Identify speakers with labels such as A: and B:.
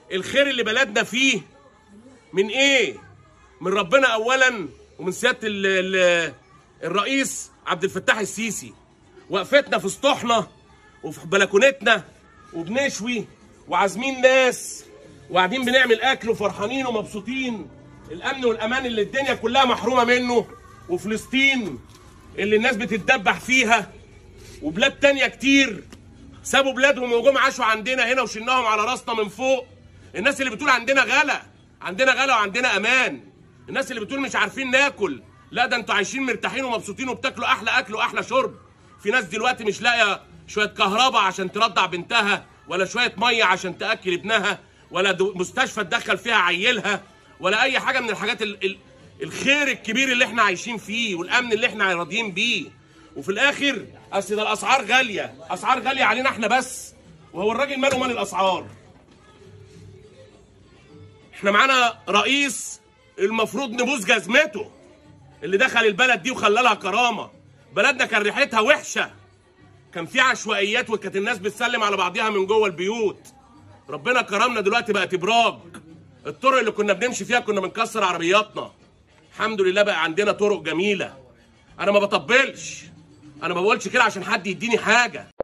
A: الخير اللي بلدنا فيه من ايه؟ من ربنا اولا، ومن سياده الرئيس عبد الفتاح السيسي. وقفتنا في سطوحنا وفي بلكونتنا وبنشوي وعازمين ناس وقاعدين بنعمل اكل وفرحانين ومبسوطين. الامن والامان اللي الدنيا كلها محرومه منه، وفلسطين اللي الناس بتتدبح فيها، وبلاد تانية كتير سابوا بلادهم وجم عاشوا عندنا هنا وشلناهم على راسنا من فوق. الناس اللي بتقول عندنا غلا، عندنا غلا وعندنا امان. الناس اللي بتقول مش عارفين ناكل، لا ده انتوا عايشين مرتاحين ومبسوطين وبتاكلوا احلى اكل واحلى شرب. في ناس دلوقتي مش لاقيه شويه كهرباء عشان ترضع بنتها، ولا شويه ميه عشان تاكل ابنها، ولا مستشفى تدخل فيها عيلها، ولا اي حاجه من الحاجات الخير الكبير اللي احنا عايشين فيه والامن اللي احنا راضيين بيه. وفي الاخر اصل ده الاسعار غاليه، اسعار غاليه علينا احنا بس، وهو الراجل ماله مال الاسعار؟ احنا معانا رئيس المفروض نبوس جزمته، اللي دخل البلد دي وخلى لها كرامه. بلدنا كان ريحتها وحشه، كان في عشوائيات وكانت الناس بتسلم على بعضيها من جوه البيوت. ربنا كرمنا دلوقتي بقت ابراج. الطرق اللي كنا بنمشي فيها كنا بنكسر عربياتنا، الحمد لله بقى عندنا طرق جميله. انا ما بطبلش، انا ما بقولش كده عشان حد يديني حاجه،